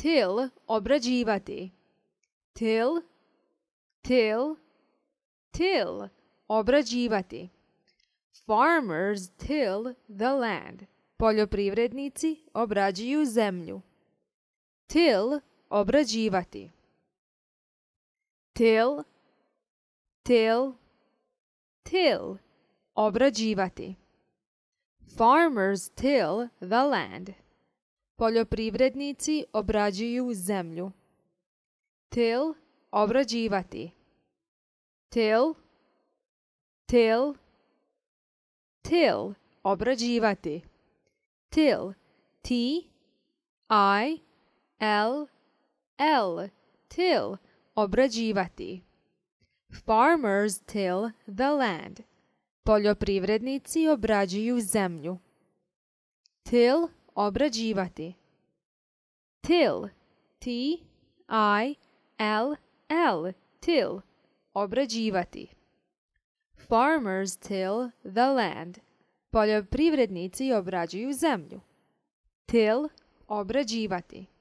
till, obrađivati. Till, till, till, obrađivati. Farmers till the land. Poljoprivrednici obrađuju zemlju. Till, obrađivati. Till, till, till, obrađivati. Farmers till the land. Poljoprivrednici obrađuju zemlju. Till, obrađivati. Till, till, till, obrađivati. Till, T-I-L-L, till, obrađivati. Farmers till the land. Poljoprivrednici obrađuju zemlju. Till, obrađivati. Till, T-I-L-L, till, obrađivati. Farmers till the land. Poljoprivrednici obrađuju zemlju. Till, obrađivati.